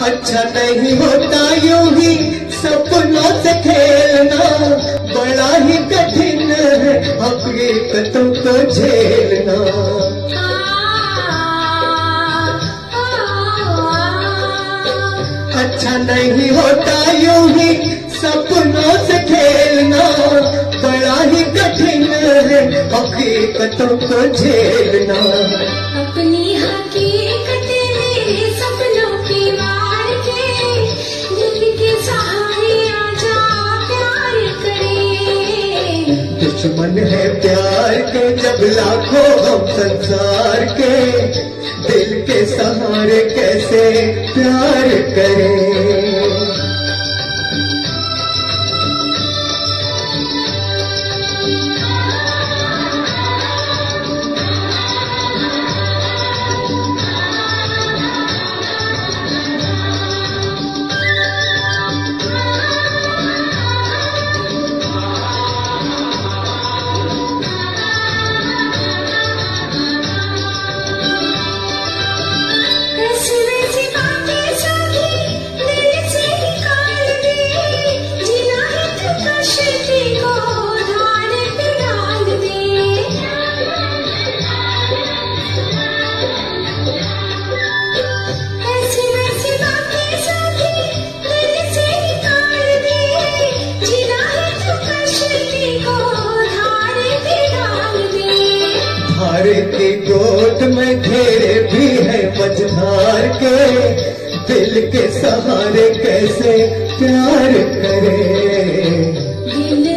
अच्छा नहीं होता यूं ही सपनों से खेलना, बड़ा ही कठिन है हकीकतों को झेलना। अच्छा नहीं होता यूं ही सपनों से खेलना, बड़ा ही कठिन है हकीकतों को झेलना। अपनी हकीकत में सपनों की मार के दिल के सहारे आजा प्यार करे। दुश्मन है प्यार के जब लाखों हम संसार के, दिल के सहारे कैसे प्यार करें। की गोद में घेरे भी है मझधार के, दिल के सहारे कैसे प्यार करे।